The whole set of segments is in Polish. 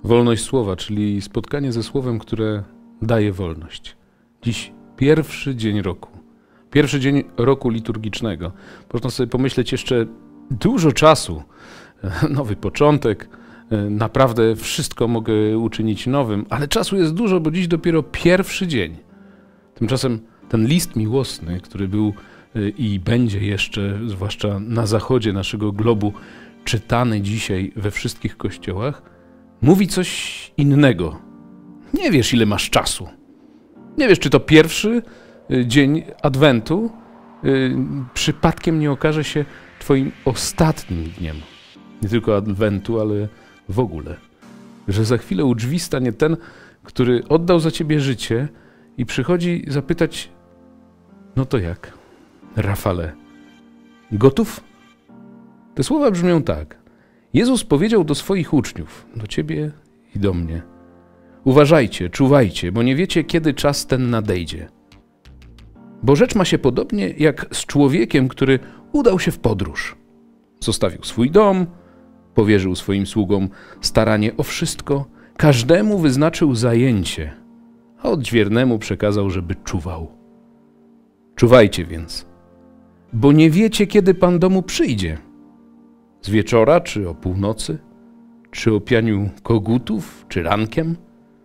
Wolność słowa, czyli spotkanie ze słowem, które daje wolność. Dziś pierwszy dzień roku. Pierwszy dzień roku liturgicznego. Można sobie pomyśleć jeszcze dużo czasu. Nowy początek. Naprawdę wszystko mogę uczynić nowym, ale czasu jest dużo, bo dziś dopiero pierwszy dzień. Tymczasem ten list miłosny, który był i będzie jeszcze, zwłaszcza na zachodzie naszego globu, czytany dzisiaj we wszystkich kościołach, mówi coś innego. Nie wiesz, ile masz czasu. Nie wiesz, czy to pierwszy dzień Adwentu przypadkiem nie okaże się twoim ostatnim dniem. Nie tylko Adwentu, ale w ogóle. Że za chwilę u drzwi stanie ten, który oddał za ciebie życie i przychodzi zapytać: no to jak, Rafale, gotów? Te słowa brzmią tak. Jezus powiedział do swoich uczniów, do ciebie i do mnie: uważajcie, czuwajcie, bo nie wiecie, kiedy czas ten nadejdzie. Bo rzecz ma się podobnie jak z człowiekiem, który udał się w podróż. Zostawił swój dom, powierzył swoim sługom staranie o wszystko, każdemu wyznaczył zajęcie, a odźwiernemu przekazał, żeby czuwał. Czuwajcie więc, bo nie wiecie, kiedy Pan domu przyjdzie. Z wieczora, czy o północy, czy o pianiu kogutów, czy rankiem,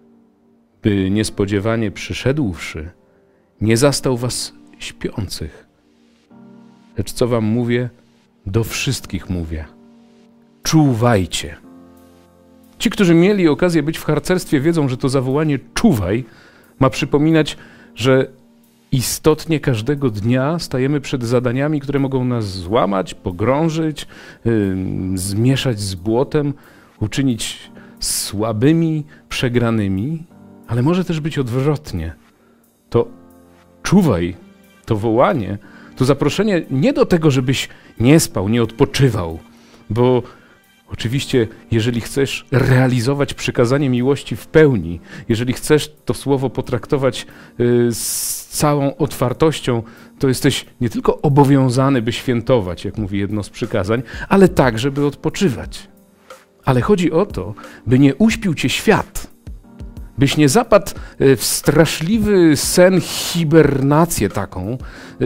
by niespodziewanie przyszedłszy, nie zastał was śpiących. Lecz co wam mówię, do wszystkich mówię. Czuwajcie. Ci, którzy mieli okazję być w harcerstwie, wiedzą, że to zawołanie czuwaj ma przypominać, że istotnie każdego dnia stajemy przed zadaniami, które mogą nas złamać, pogrążyć, zmieszać z błotem, uczynić słabymi, przegranymi, ale może też być odwrotnie. To czuwaj, to wołanie, to zaproszenie nie do tego, żebyś nie spał, nie odpoczywał, bo oczywiście, jeżeli chcesz realizować przykazanie miłości w pełni, jeżeli chcesz to słowo potraktować z całą otwartością, to jesteś nie tylko obowiązany, by świętować, jak mówi jedno z przykazań, ale także, by odpoczywać. Ale chodzi o to, by nie uśpił cię świat, byś nie zapadł w straszliwy sen, hibernację taką,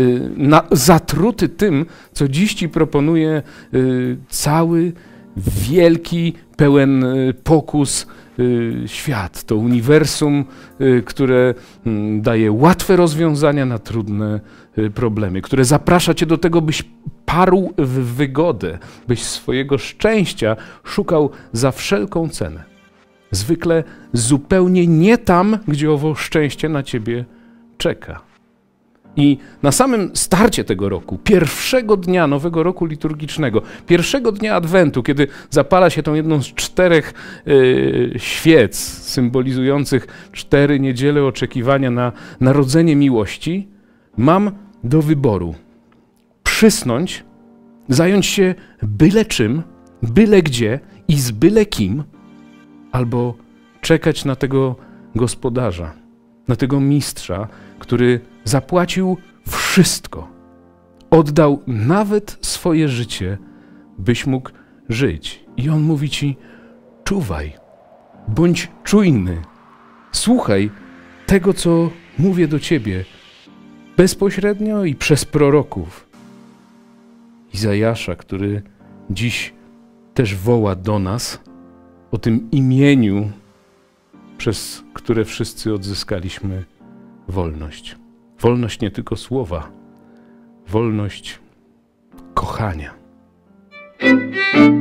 zatruty tym, co dziś ci proponuje cały wielki, pełen pokus świat. To uniwersum, które daje łatwe rozwiązania na trudne problemy, które zaprasza cię do tego, byś parł w wygodę, byś swojego szczęścia szukał za wszelką cenę. Zwykle zupełnie nie tam, gdzie owo szczęście na ciebie czeka. I na samym starcie tego roku, pierwszego dnia nowego roku liturgicznego, pierwszego dnia Adwentu, kiedy zapala się tą jedną z 4 świec symbolizujących 4 niedziele oczekiwania na narodzenie miłości, mam do wyboru przysnąć, zająć się byle czym, byle gdzie i z byle kim, albo czekać na tego gospodarza, na tego mistrza, który zapłacił wszystko. Oddał nawet swoje życie, byś mógł żyć. I on mówi ci: czuwaj, bądź czujny, słuchaj tego, co mówię do ciebie bezpośrednio i przez proroków. Izajasza, który dziś też woła do nas o tym imieniu, przez które wszyscy odzyskaliśmy wolność. Wolność nie tylko słowa, wolność kochania.